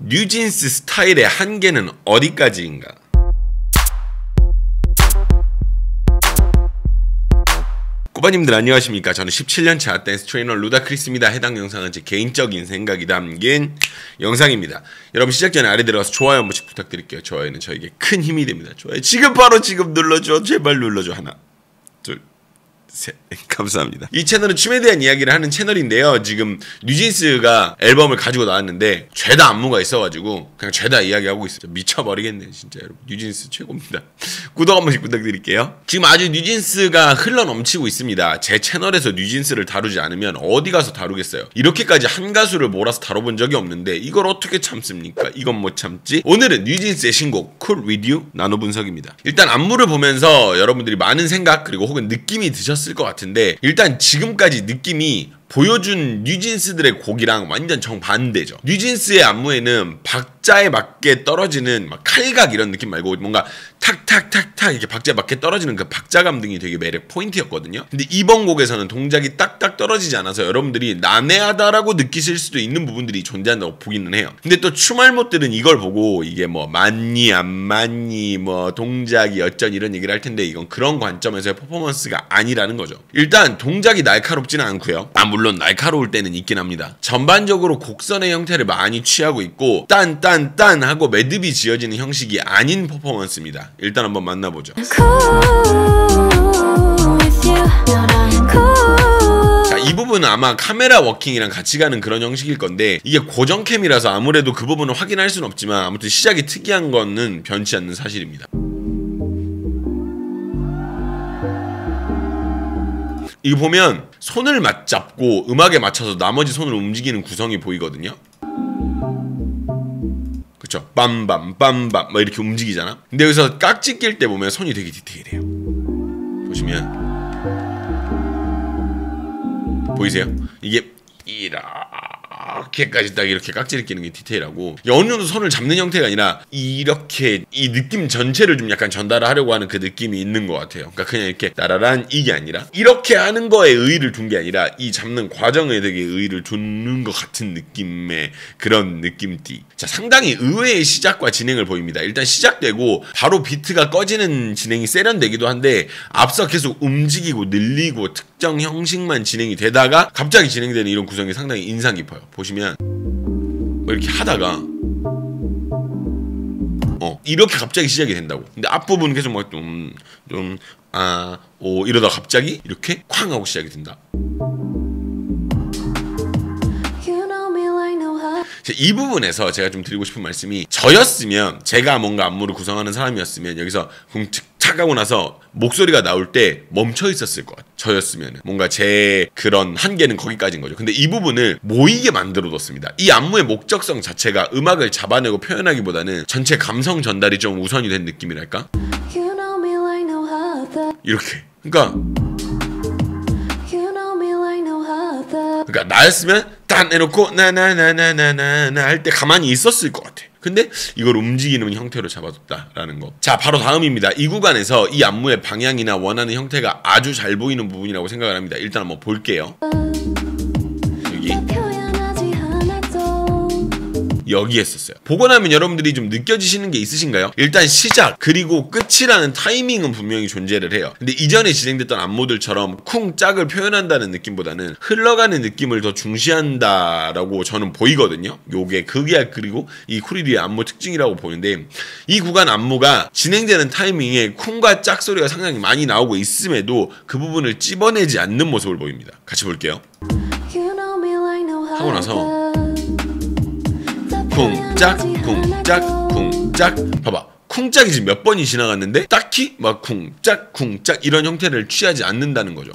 뉴진스 스타일의 한계는 어디까지인가? 꼬바님들 안녕하십니까. 저는 17년차 댄스 트레이너 루다크리스입니다. 해당 영상은 제 개인적인 생각이 담긴 영상입니다. 여러분 시작 전에 아래 들어가서 좋아요 한 번씩 부탁드릴게요. 좋아요는 저에게 큰 힘이 됩니다. 좋아요 지금 바로 지금 눌러줘. 제발 눌러줘. 하나 둘 셋. 감사합니다. 이 채널은 춤에 대한 이야기를 하는 채널인데요. 지금 뉴진스가 앨범을 가지고 나왔는데 죄다 안무가 있어가지고 그냥 죄다 이야기하고 있어요. 미쳐버리겠네 진짜. 여러분 뉴진스 최고입니다. 구독 한 번씩 부탁드릴게요. 지금 아주 뉴진스가 흘러넘치고 있습니다. 제 채널에서 뉴진스를 다루지 않으면 어디 가서 다루겠어요. 이렇게까지 한 가수를 몰아서 다뤄본 적이 없는데 이걸 어떻게 참습니까? 이건 못 참지. 오늘은 뉴진스의 신곡 Cool With You 나노 분석입니다. 일단 안무를 보면서 여러분들이 많은 생각 그리고 혹은 느낌이 드셨을 것 같은데, 일단 지금까지 느낌이 보여준 뉴진스들의 곡이랑 완전 정반대죠. 뉴진스의 안무에는 박자에 맞게 떨어지는 막 칼각 이런 느낌 말고 뭔가 탁탁탁탁 이렇게 박자에 맞게 떨어지는 그 박자감 등이 되게 매력 포인트였거든요. 근데 이번 곡에서는 동작이 딱딱 떨어지지 않아서 여러분들이 난해하다라고 느끼실 수도 있는 부분들이 존재한다고 보기는 해요. 근데 또 춤알못들은 이걸 보고 이게 뭐 맞니 안 맞니 뭐 동작이 어쩐 이런 얘기를 할 텐데, 이건 그런 관점에서의 퍼포먼스가 아니라는 거죠. 일단 동작이 날카롭지는 않고요. 물론 날카로울 때는 있긴 합니다. 전반적으로 곡선의 형태를 많이 취하고 있고 딴 하고 매듭이 지어지는 형식이 아닌 퍼포먼스입니다. 일단 한번 만나보죠. 자, 이 부분은 아마 카메라 워킹이랑 같이 가는 그런 형식일 건데, 이게 고정캠이라서 아무래도 그 부분을 확인할 수는 없지만 아무튼 시작이 특이한 거는 변치 않는 사실입니다. 이거 보면 손을 맞잡고 음악에 맞춰서 나머지 손을 움직이는 구성이 보이거든요. 그쵸? 빰밤 빰밤 막 이렇게 움직이잖아. 근데 여기서 깍지 낄 때 보면 손이 되게 디테일해요. 보시면 보이세요? 이게 이렇게까지 딱 이렇게 깍지를 끼는 게 디테일하고, 어느 정도 손을 잡는 형태가 아니라 이렇게 이 느낌 전체를 좀 약간 전달하려고 하는 그 느낌이 있는 것 같아요. 그러니까 그냥 이렇게 따라란 이게 아니라 이렇게 하는 거에 의의를 둔 게 아니라 이 잡는 과정에 되게 의의를 두는 것 같은 느낌의 그런 느낌띠. 자, 상당히 의외의 시작과 진행을 보입니다. 일단 시작되고 바로 비트가 꺼지는 진행이 세련되기도 한데, 앞서 계속 움직이고 늘리고 특정 형식만 진행이 되다가 갑자기 진행되는 이런 구성이 상당히 인상 깊어요. 보시면 뭐 이렇게 하다가 이렇게 갑자기 시작이 된다고. 근데 앞부분 계속 막 이러다가 갑자기 이렇게 쾅 하고 시작이 된다. 이 부분에서 제가 좀 드리고 싶은 말씀이, 저였으면, 제가 뭔가 안무를 구성하는 사람이었으면 여기서 쿵착 하고 나서 목소리가 나올 때 멈춰 있었을 것 같아요. 저였으면 뭔가 제 그런 한계는 거기까지인 거죠. 근데 이 부분을 모이게 만들어 뒀습니다. 이 안무의 목적성 자체가 음악을 잡아내고 표현하기보다는 전체 감성 전달이 좀 우선이 된 느낌이랄까? 이렇게. 그러니까 나였으면 딴 해놓고 나나나나나나 할 때 가만히 있었을 것 같아. 근데 이걸 움직이는 형태로 잡아뒀다라는 거. 자, 바로 다음입니다. 이 구간에서 이 안무의 방향이나 원하는 형태가 아주 잘 보이는 부분이라고 생각을 합니다. 일단 한번 볼게요. 여기 했었어요. 보고 나면 여러분들이 좀 느껴지시는 게 있으신가요? 일단 시작 그리고 끝이라는 타이밍은 분명히 존재를 해요. 근데 이전에 진행됐던 안무들처럼 쿵짝을 표현한다는 느낌보다는 흘러가는 느낌을 더 중시한다라고 저는 보이거든요. 요게 그리고 이 쿠리리의 안무 특징이라고 보는데, 이 구간 안무가 진행되는 타이밍에 쿵과 짝 소리가 상당히 많이 나오고 있음에도 그 부분을 찝어내지 않는 모습을 보입니다. 같이 볼게요. 하고 나서 쿵짝 쿵짝 쿵짝. 봐봐, 쿵짝이 지금 몇 번이 지나갔는데 딱히 막 쿵짝 쿵짝 이런 형태를 취하지 않는다는 거죠.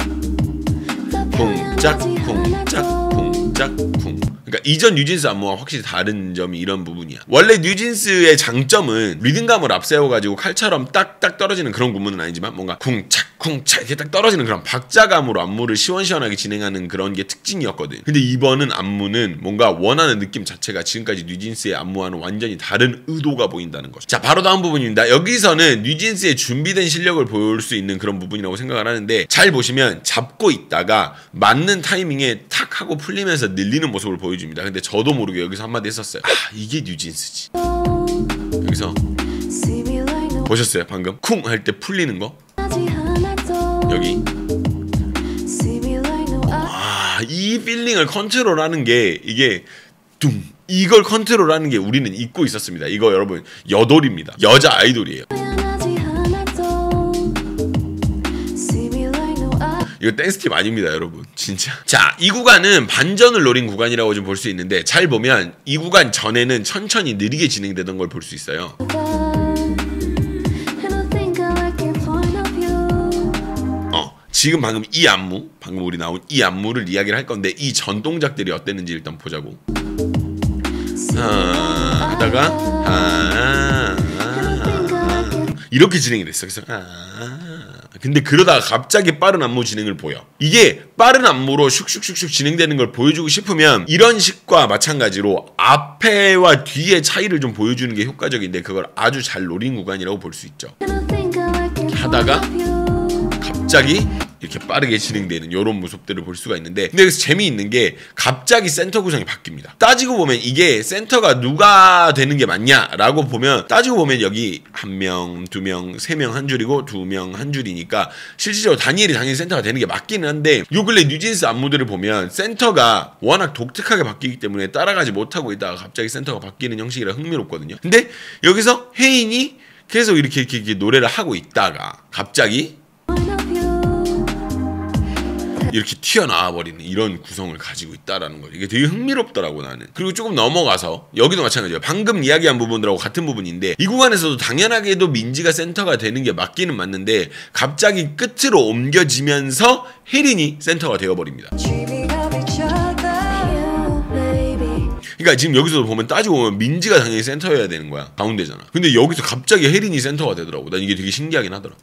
쿵짝 쿵짝 쿵짝 쿵. 그러니까 이전 뉴진스 안무와 확실히 다른 점이 이런 부분이야. 원래 뉴진스의 장점은 리듬감을 앞세워가지고 칼처럼 딱딱 떨어지는 그런 구문은 아니지만 뭔가 쿵착 쿵차 이렇게 딱 떨어지는 그런 박자감으로 안무를 시원시원하게 진행하는 그런 게 특징이었거든. 근데 이번은 안무는 뭔가 원하는 느낌 자체가 지금까지 뉴진스의 안무와는 완전히 다른 의도가 보인다는 거죠. 자, 바로 다음 부분입니다. 여기서는 뉴진스의 준비된 실력을 볼 수 있는 그런 부분이라고 생각을 하는데, 잘 보시면 잡고 있다가 맞는 타이밍에 탁 하고 풀리면서 늘리는 모습을 보여줍니다. 근데 저도 모르게 여기서 한마디 했었어요. 아, 이게 뉴진스지. 여기서 보셨어요? 방금 쿵 할 때 풀리는 거? 여기 이 필링을 컨트롤하는 게 이게 이걸 컨트롤하는 게 우리는 잊고 있었습니다. 이거 여러분 여돌입니다. 여자 아이돌이에요. 이거 댄스팁 아닙니다, 여러분. 진짜. 자, 이 구간은 반전을 노린 구간이라고 좀 볼 수 있는데, 잘 보면 이 구간 전에는 천천히 느리게 진행되던 걸 볼 수 있어요. 지금 방금 이 안무, 방금 우리 나온 이 안무를 이야기를 할 건데, 이 전 동작들이 어땠는지 일단 보자고. 하다가 이렇게 진행이 됐어. 그래서 근데 그러다가 갑자기 빠른 안무 진행을 보여. 이게 빠른 안무로 슉슉슉슉 진행되는 걸 보여주고 싶으면 이런 식과 마찬가지로 앞에와 뒤의 차이를 좀 보여주는 게 효과적인데, 그걸 아주 잘 노린 구간이라고 볼 수 있죠. 하다가 갑자기 이렇게 빠르게 진행되는 이런 모습들을 볼 수가 있는데, 근데 여기서 재미있는 게 갑자기 센터 구성이 바뀝니다. 따지고 보면 이게 센터가 누가 되는 게 맞냐라고 보면, 따지고 보면 여기 1명, 2명, 3명 한 줄이고 2명 한 줄이니까 실질적으로 다니엘이 당연히 센터가 되는 게 맞기는 한데, 요 근래 뉴진스 안무들을 보면 센터가 워낙 독특하게 바뀌기 때문에 따라가지 못하고 있다가 갑자기 센터가 바뀌는 형식이라 흥미롭거든요. 근데 여기서 혜인이 계속 이렇게 노래를 하고 있다가 갑자기 이렇게 튀어나와 버리는 이런 구성을 가지고 있다라는 거, 이게 되게 흥미롭더라고 나는. 그리고 조금 넘어가서 여기도 마찬가지예요. 방금 이야기한 부분들하고 같은 부분인데, 이 구간에서도 당연하게도 민지가 센터가 되는 게 맞기는 맞는데, 갑자기 끝으로 옮겨지면서 혜린이 센터가 되어버립니다. 그러니까 지금 여기서도 보면, 따지고 보면 민지가 당연히 센터여야 되는 거야, 가운데잖아. 근데 여기서 갑자기 혜린이 센터가 되더라고. 난 이게 되게 신기하긴 하더라.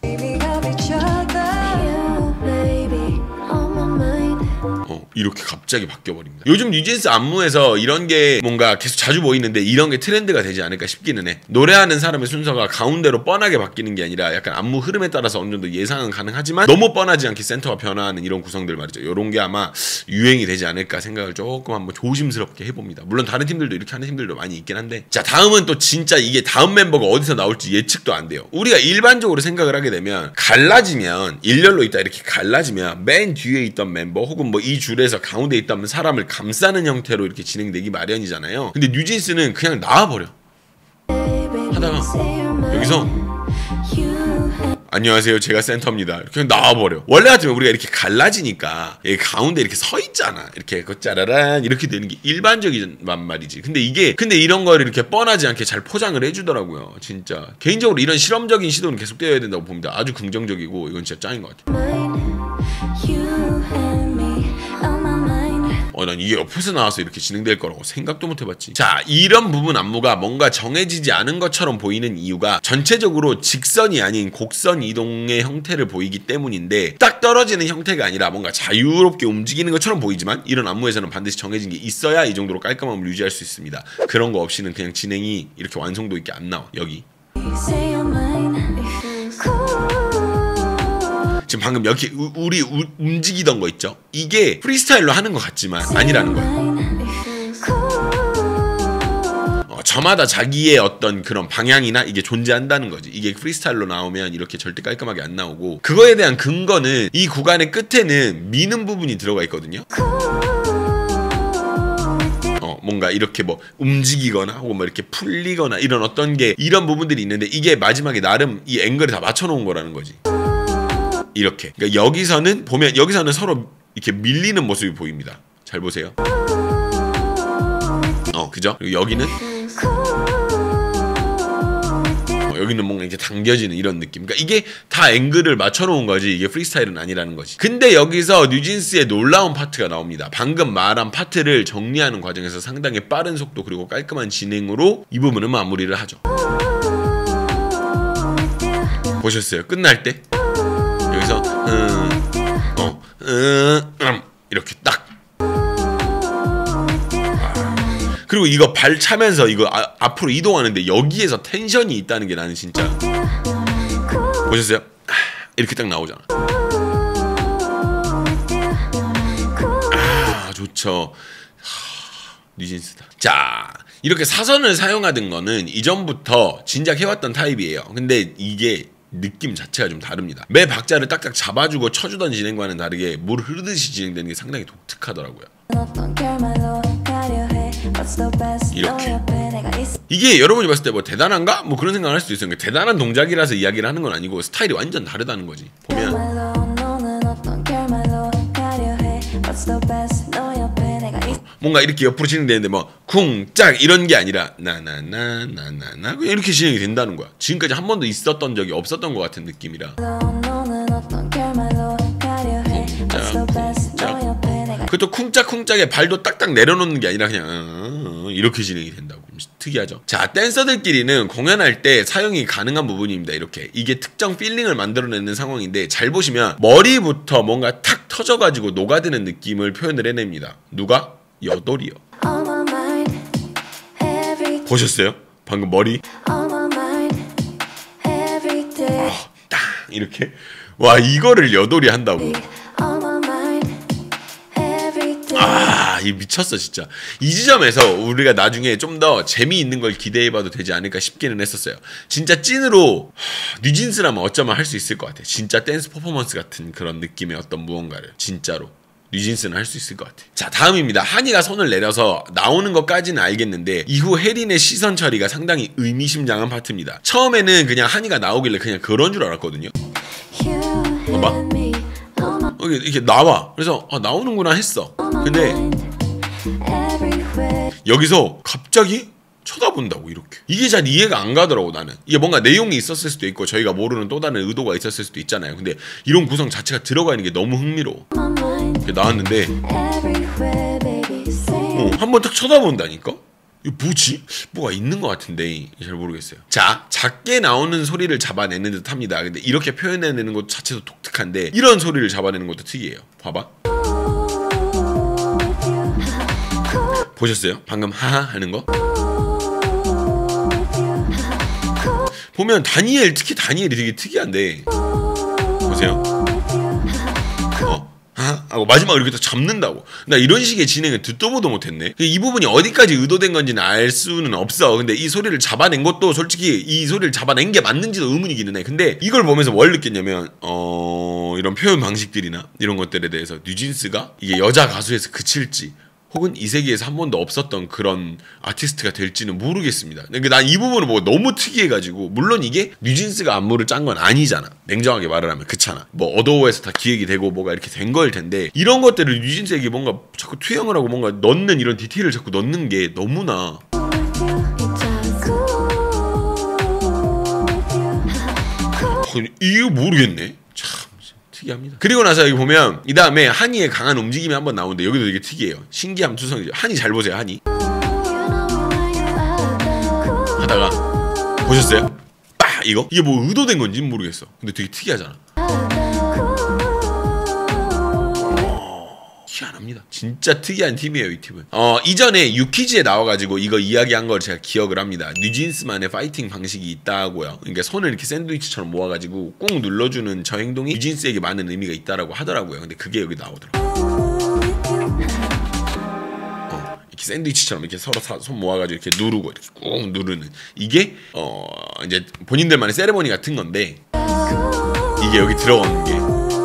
이렇게 갑자기 바뀌어버립니다. 요즘 뉴진스 안무에서 이런 게 뭔가 계속 자주 보이는데, 이런 게 트렌드가 되지 않을까 싶기는 해. 노래하는 사람의 순서가 가운데로 뻔하게 바뀌는 게 아니라 약간 안무 흐름에 따라서 어느 정도 예상은 가능하지만 너무 뻔하지 않게 센터가 변화하는 이런 구성들 말이죠. 이런 게 아마 유행이 되지 않을까 생각을 조금 한번 조심스럽게 해봅니다. 물론 다른 팀들도 이렇게 하는 팀들도 많이 있긴 한데, 자, 다음은 또 진짜 이게 다음 멤버가 어디서 나올지 예측도 안 돼요. 우리가 일반적으로 생각을 하게 되면, 갈라지면 일렬로 있다 이렇게 갈라지면 맨 뒤에 있던 멤버 혹은 뭐 이 줄에서 가운데 있다면 사람을 감싸는 형태로 이렇게 진행되기 마련이잖아요. 근데 뉴진스는 그냥 나와버려. 하다가 여기서 안녕하세요, 제가 센터입니다, 이렇게 나와버려. 원래 같으면 우리가 이렇게 갈라지니까 여기 가운데 이렇게 서 있잖아. 이렇게 짜라란 이렇게 되는 게 일반적인 말이지. 근데 이런 걸 이렇게 뻔하지 않게 잘 포장을 해주더라고요. 진짜 개인적으로 이런 실험적인 시도는 계속되어야 된다고 봅니다. 아주 긍정적이고 이건 진짜 짱인 것 같아요. 난 이게 옆에서 나와서 이렇게 진행될 거라고 생각도 못 해봤지. 자, 이런 부분 안무가 뭔가 정해지지 않은 것처럼 보이는 이유가 전체적으로 직선이 아닌 곡선 이동의 형태를 보이기 때문인데, 딱 떨어지는 형태가 아니라 뭔가 자유롭게 움직이는 것처럼 보이지만, 이런 안무에서는 반드시 정해진 게 있어야 이 정도로 깔끔함을 유지할 수 있습니다. 그런 거 없이는 그냥 진행이 이렇게 완성도 있게 안 나와. 여기 지금 방금 여기 우리 움직이던 거 있죠? 이게 프리스타일로 하는 것 같지만 아니라는 거야. 저마다 자기의 어떤 그런 방향이나 이게 존재한다는 거지. 이게 프리스타일로 나오면 이렇게 절대 깔끔하게 안 나오고, 그거에 대한 근거는 이 구간의 끝에는 미는 부분이 들어가 있거든요. 뭔가 이렇게 뭐 움직이거나 혹은 뭐 이렇게 풀리거나 이런 어떤 게, 이런 부분들이 있는데, 이게 마지막에 나름 이 앵글을 다 맞춰놓은 거라는 거지. 이렇게. 그러니까 여기서는 보면, 여기서는 서로 이렇게 밀리는 모습이 보입니다. 잘 보세요. 그죠? 그리고 여기는 여기는 뭔가 이렇게 당겨지는 이런 느낌. 그러니까 이게 다 앵글을 맞춰놓은 거지, 이게 프리스타일은 아니라는 거지. 근데 여기서 뉴진스의 놀라운 파트가 나옵니다. 방금 말한 파트를 정리하는 과정에서 상당히 빠른 속도 그리고 깔끔한 진행으로 이 부분은 마무리를 하죠. 보셨어요? 끝날 때 여기서 이렇게 딱. 그리고 이거 발 차면서 이거 앞으로 이동하는데 여기에서 텐션이 있다는 게 나는 진짜 보셨어요? 이렇게 딱 나오잖아. 좋죠. 뉴진스다. 자, 이렇게 사선을 사용하던 거는 이전부터 진작해왔던 타입이에요. 근데 이게 느낌 자체가 좀 다릅니다. 매 박자를 딱딱 잡아주고 쳐주던 진행과는 다르게 물 흐르듯이 진행되는 게 상당히 독특하더라고요. 이렇게. 이게 여러분이 봤을 때 뭐 대단한가? 뭐 그런 생각을 할 수도 있어요. 그러니까 대단한 동작이라서 이야기를 하는 건 아니고 스타일이 완전 다르다는 거지. 보면 뭔가 이렇게 옆으로 진행되는데 뭐 쿵짝 이런 게 아니라 나나나나나나 이렇게 진행이 된다는 거야. 지금까지 한 번도 있었던 적이 없었던 것 같은 느낌이라. 그것도 쿵짝쿵짝에 발도 딱딱 내려놓는 게 아니라 그냥 이렇게 진행이 된다고. 특이하죠. 자, 댄서들끼리는 공연할 때 사용이 가능한 부분입니다. 이렇게 이게 특정 필링을 만들어내는 상황인데 잘 보시면 머리부터 뭔가 탁 터져가지고 녹아드는 느낌을 표현을 해냅니다. 누가? 여돌이요. 보셨어요? 방금 머리 딱 이렇게 와 이거를 여돌이 한다고. 이 미쳤어 진짜. 이 지점에서 우리가 나중에 좀 더 재미있는 걸 기대해봐도 되지 않을까 싶기는 했었어요. 진짜 찐으로 뉴진스라면 어쩌면 할 수 있을 것 같아. 진짜 댄스 퍼포먼스 같은 그런 느낌의 어떤 무언가를 진짜로 뉴진스는 할 수 있을 것 같아. 자, 다음입니다. 한이가 손을 내려서 나오는 것까지는 알겠는데 이후 혜린의 시선 처리가 상당히 의미심장한 파트입니다. 처음에는 그냥 한이가 나오길래 그냥 그런 줄 알았거든요. 봐봐. 이렇게 나와. 그래서 나오는구나 했어. 근데 여기서 갑자기 쳐다본다고 이렇게. 이게 잘 이해가 안 가더라고 나는. 이게 뭔가 내용이 있었을 수도 있고 저희가 모르는 또 다른 의도가 있었을 수도 있잖아요. 근데 이런 구성 자체가 들어가 있는 게 너무 흥미로워. 이렇게 나왔는데 한번 딱 쳐다본다니까? 이거 뭐지? 뭐가 있는 것 같은데 잘 모르겠어요. 자, 작게 나오는 소리를 잡아내는 듯 합니다. 근데 이렇게 표현해내는 것 자체도 독특한데 이런 소리를 잡아내는 것도 특이해요. 봐봐. 보셨어요? 방금 하하 하는 거? 보면 다니엘, 특히 다니엘이 되게 특이한데 보세요. 하고 마지막으로 이렇게 또 잡는다고. 나 이런 식의 진행을 듣도 보도 못했네. 이 부분이 어디까지 의도된 건지는 알 수는 없어. 근데 이 소리를 잡아낸 것도 솔직히 이 소리를 잡아낸 게 맞는지도 의문이기는 해. 근데 이걸 보면서 뭘 느꼈냐면 이런 표현 방식들이나 이런 것들에 대해서 뉴진스가 이게 여자 가수에서 그칠지 혹은 이 세계에서 한 번도 없었던 그런 아티스트가 될지는 모르겠습니다. 근데 난 이 부분을 보고 너무 특이해가지고, 물론 이게 뉴진스가 안무를 짠 건 아니잖아. 냉정하게 말을 하면 그렇잖아. 뭐 어도어에서 다 기획이 되고 뭐가 이렇게 된 거일 텐데, 이런 것들을 뉴진스에게 뭔가 자꾸 투영을 하고 뭔가 넣는 이런 디테일을 자꾸 넣는 게 너무나 이거 모르겠네. 참 특이합니다. 그리고 나서 여기 보면 이 다음에 한이의 강한 움직임이 한번 나오는데 여기도 되게 특이해요. 신기함 투성이죠. 한이 잘 보세요. 한이 하다가 보셨어요? 이거? 이게 뭐 의도된 건지는 모르겠어. 근데 되게 특이하잖아. 희한합니다. 진짜 특이한 팀이에요, 이 팀은. 이전에 유키즈에 나와가지고 이거 이야기한 걸 제가 기억을 합니다. 뉴진스만의 파이팅 방식이 있다고요. 그러니까 손을 이렇게 샌드위치처럼 모아가지고 꾹 눌러주는 저 행동이 뉴진스에게 많은 의미가 있다라고 하더라고요. 근데 그게 여기 나오더라고요. 이렇게 샌드위치처럼 이렇게 서로 손 모아가지고 이렇게 누르고 이렇게 꾹 누르는 이게 이제 본인들만의 세레머니 같은 건데 이게 여기 들어오는 게.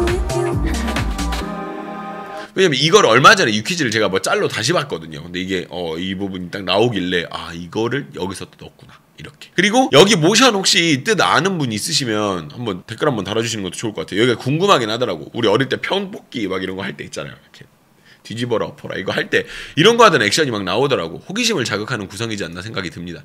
왜냐면 이걸 얼마 전에 유퀴즈를 제가 뭐 짤로 다시 봤거든요. 근데 이게 이 부분이 딱 나오길래 이거를 여기서 또 넣었구나 이렇게. 그리고 여기 모션 혹시 뜻 아는 분 있으시면 한번 댓글 한번 달아주시는 것도 좋을 것 같아요. 여기가 궁금하긴 하더라고. 우리 어릴 때 편뽑기 막 이런 거 할 때 있잖아요. 이렇게 뒤집어라 엎어라 이거 할 때 이런 거 하던 액션이 막 나오더라고. 호기심을 자극하는 구성이지 않나 생각이 듭니다.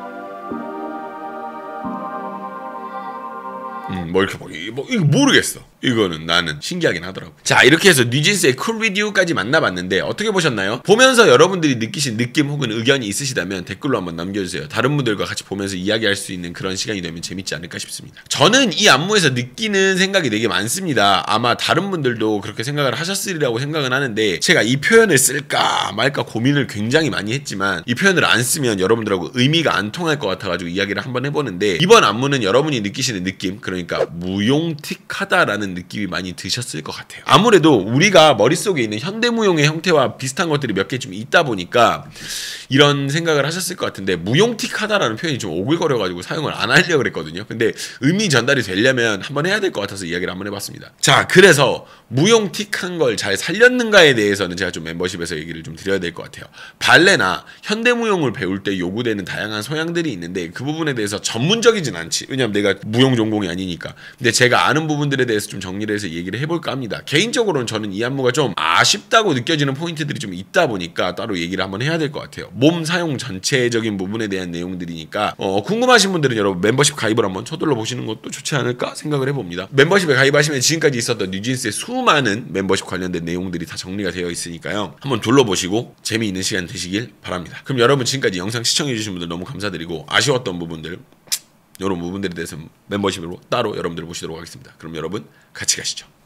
뭐 이렇게 뭐 이거 모르겠어. 이거는 나는 신기하긴 하더라고. 자, 이렇게 해서 뉴진스의 쿨 리뷰까지 만나봤는데 어떻게 보셨나요? 보면서 여러분들이 느끼신 느낌 혹은 의견이 있으시다면 댓글로 한번 남겨주세요. 다른 분들과 같이 보면서 이야기할 수 있는 그런 시간이 되면 재밌지 않을까 싶습니다. 저는 이 안무에서 느끼는 생각이 되게 많습니다. 아마 다른 분들도 그렇게 생각을 하셨으리라고 생각은 하는데, 제가 이 표현을 쓸까 말까 고민을 굉장히 많이 했지만 이 표현을 안 쓰면 여러분들하고 의미가 안 통할 것 같아가지고 이야기를 한번 해보는데, 이번 안무는 여러분이 느끼시는 느낌, 그러니까 무용틱하다라는 느낌이 많이 드셨을 것 같아요. 아무래도 우리가 머릿속에 있는 현대무용의 형태와 비슷한 것들이 몇 개 좀 있다 보니까 이런 생각을 하셨을 것 같은데, 무용틱하다라는 표현이 좀 오글거려가지고 사용을 안 하려고 그랬거든요. 근데 의미 전달이 되려면 한번 해야 될 것 같아서 이야기를 한번 해봤습니다. 자, 그래서 무용틱한 걸 잘 살렸는가에 대해서는 제가 좀 멤버십에서 얘기를 좀 드려야 될 것 같아요. 발레나 현대무용을 배울 때 요구되는 다양한 소양들이 있는데 그 부분에 대해서 전문적이진 않지. 왜냐면 내가 무용 전공이 아니니까. 근데 제가 아는 부분들에 대해서 좀 정리를 해서 얘기를 해볼까 합니다. 개인적으로는 저는 이 안무가 좀 아쉽다고 느껴지는 포인트들이 좀 있다 보니까 따로 얘기를 한번 해야 될 것 같아요. 몸 사용 전체적인 부분에 대한 내용들이니까 궁금하신 분들은 여러분 멤버십 가입을 한번 서둘러 보시는 것도 좋지 않을까 생각을 해봅니다. 멤버십에 가입하시면 지금까지 있었던 뉴진스의 수많은 멤버십 관련된 내용들이 다 정리가 되어 있으니까요. 한번 둘러보시고 재미있는 시간 되시길 바랍니다. 그럼 여러분 지금까지 영상 시청해주신 분들 너무 감사드리고, 아쉬웠던 부분들, 이런 부분들에 대해서 멤버십으로 따로 여러분들 모시도록 하겠습니다. 그럼 여러분 같이 가시죠.